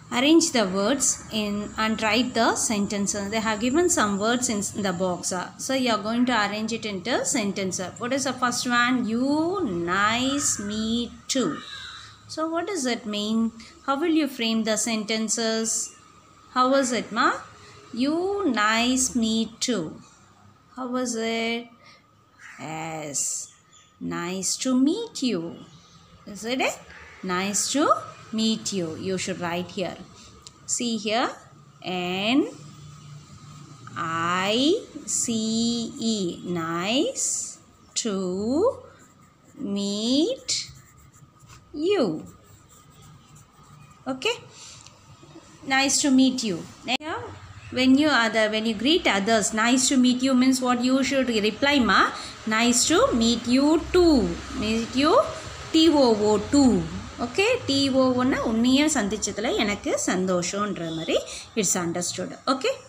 arrange the words in and write the sentences. They have given some words in the box. So you are going to arrange it into sentences. What is the first one? You nice meet too. So what does it mean? How will you frame the sentences? How was it, ma? You nice meet too. How was it? Yes. Nice to meet you. Is it? Nice to meet you. You should write here. See here. N-I-C-E. Nice to meet you. Okay. Nice to meet you. Now, when you greet others, nice to meet you means what you should reply, ma? Nice to meet you too. Meet you TOO too. Okay, TOO na unniya sandhichadala enakku sandoshomன்ற மாதிரி it's understood. Okay.